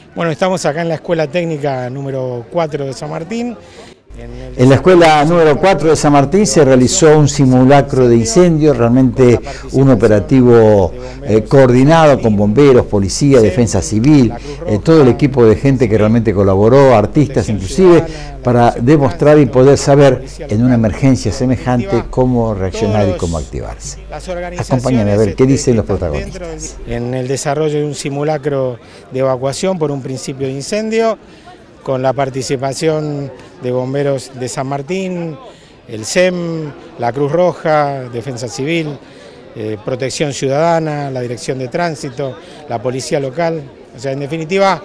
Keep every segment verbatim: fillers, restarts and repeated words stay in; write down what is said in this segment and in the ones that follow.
Bueno, estamos acá en la Escuela Técnica número cuatro de San Martín. En la escuela número cuatro de San Martín se realizó un simulacro de incendio, realmente un operativo eh, coordinado con bomberos, policía, defensa civil, eh, todo el equipo de gente que realmente colaboró, artistas inclusive, para demostrar y poder saber en una emergencia semejante cómo reaccionar y cómo activarse. Acompáñame a ver qué dicen los protagonistas. En el desarrollo de un simulacro de evacuación por un principio de incendio, con la participación de bomberos de San Martín, el S E M, la Cruz Roja, Defensa Civil, eh, Protección Ciudadana, la Dirección de Tránsito, la Policía Local, o sea, en definitiva,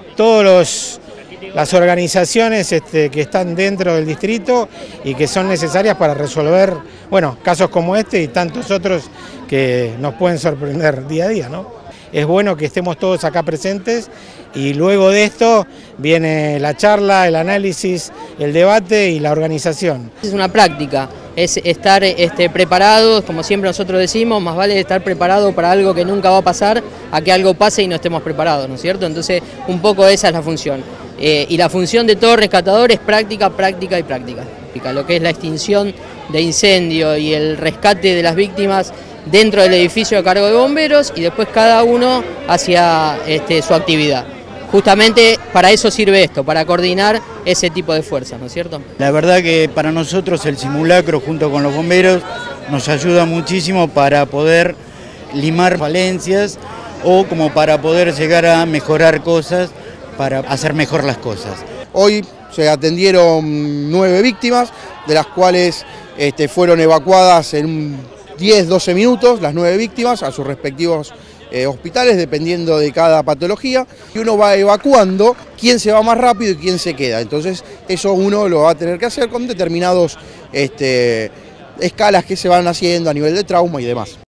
todas las organizaciones este, que están dentro del distrito y que son necesarias para resolver, bueno, casos como este y tantos otros que nos pueden sorprender día a día, ¿no? Es bueno que estemos todos acá presentes y luego de esto viene la charla, el análisis, el debate y la organización. Es una práctica, es estar este, preparados, como siempre nosotros decimos, más vale estar preparado para algo que nunca va a pasar a que algo pase y no estemos preparados, ¿no es cierto? Entonces un poco esa es la función. Eh, y la función de todo rescatador es práctica, práctica y práctica. Lo que es la extinción de incendio y el rescate de las víctimas dentro del edificio a cargo de bomberos y después cada uno hacia este, su actividad. Justamente para eso sirve esto, para coordinar ese tipo de fuerzas, ¿no es cierto? La verdad que para nosotros el simulacro junto con los bomberos nos ayuda muchísimo para poder limar falencias o como para poder llegar a mejorar cosas, para hacer mejor las cosas. Hoy se atendieron nueve víctimas, de las cuales este, fueron evacuadas en diez, doce minutos, las nueve víctimas, a sus respectivos eh, hospitales, dependiendo de cada patología. Y uno va evacuando quién se va más rápido y quién se queda. Entonces eso uno lo va a tener que hacer con determinados este, escalas que se van haciendo a nivel de trauma y demás.